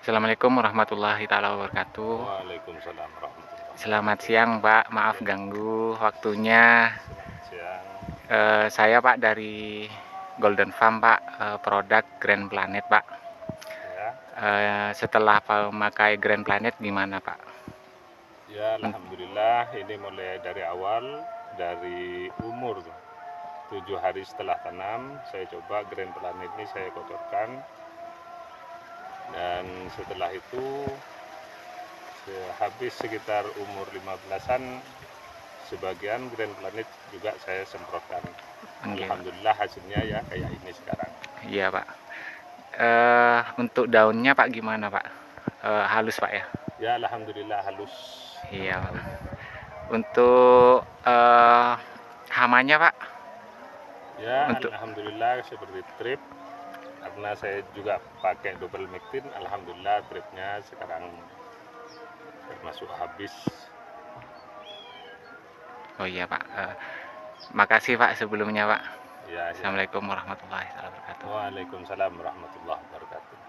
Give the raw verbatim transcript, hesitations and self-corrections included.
Assalamualaikum warahmatullahi taala wabarakatuh. Waalaikumsalam warahmatullahi Selamat wabarakatuh. siang, Pak. Maaf Ya, ganggu waktunya. selamat siang. Eee, saya, Pak, dari Golden Farm, Pak, eee, produk Grand Planet, Pak. Ya, Eee, setelah memakai Grand Planet gimana, Pak? ya En alhamdulillah ini mulai dari awal, dari umur tujuh hari setelah tanam, saya coba Grand Planet ini saya kotorkan. Dan setelah itu habis sekitar umur lima belasan, sebagian Grand Planet juga saya semprotkan. Nggih, Pak. Alhamdulillah hasilnya ya kayak ini sekarang. Iya, Pak. Eee, untuk daunnya, Pak, gimana, Pak? Eee, halus, Pak, ya? Ya alhamdulillah halus Iya, Pak. daunnya. Untuk, eee, hamanya, Pak? Ya Untuk alhamdulillah seperti trip, karena saya juga pakai double mectin, alhamdulillah tripnya sekarang termasuk habis. oh iya, Pak, eee, makasih, Pak, sebelumnya, Pak. Ya, ya. Assalamualaikum warahmatullahi wabarakatuh. Waalaikumsalam warahmatullahi wabarakatuh.